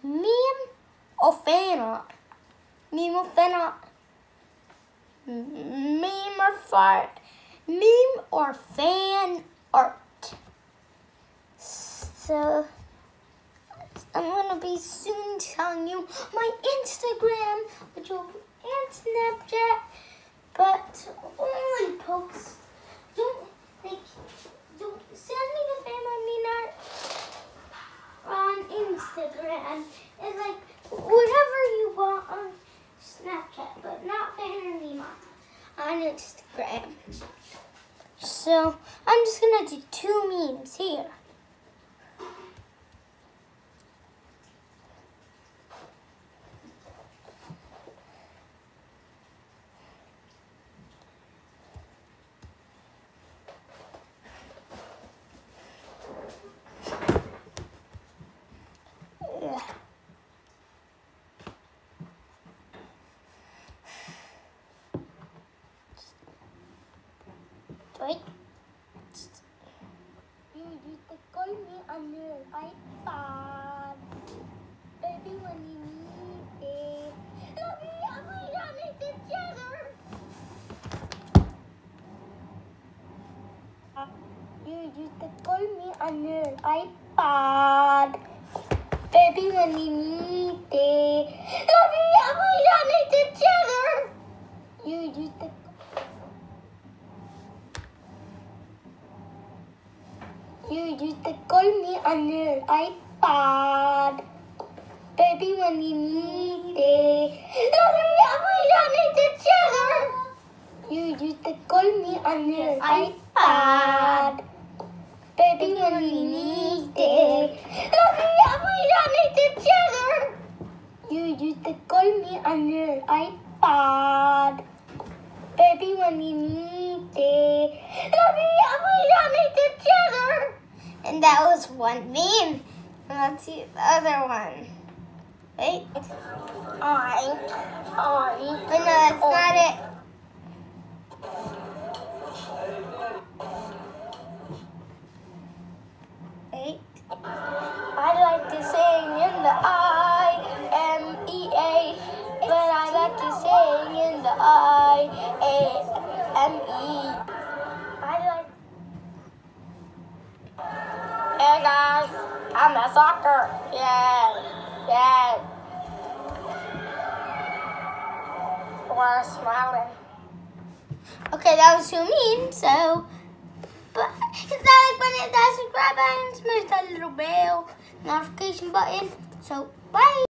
Meme or fan art? Meme or fan art? Meme or fart? Meme or fan art? So I'm gonna be soon telling you my Instagram, which will be and Snapchat, but only posts. Don't send me the fan art on Instagram. It's like whatever you want on Snapchat, but not fan art on Instagram. So I'm just gonna do 2 memes here. Wait. You used to call me on your iPad. Baby, when you need it. Love you, I'm running together. You used to call me on your iPad. Baby, when you need it. Love you, I'm running together. You used to You used to call me on your iPad. Baby, when you need it. Love you, I'm running together. You used to call me on your iPad. Baby, when you need it. Love you, I'm running together. You used to call me on your iPad. Baby, when you need it. Love you, I'm running together. And that was one meme. Let's see the other one. Wait. But no, that's not it. Wait. I like to sing in the I-M-E-A, but I like to sing in the I-A-M-E. Hey guys, I'm a soccer. Yeah. We're smiling. Okay, that was 2 memes, so. But hit that like button, hit that subscribe button, smash that little bell notification button. So, bye.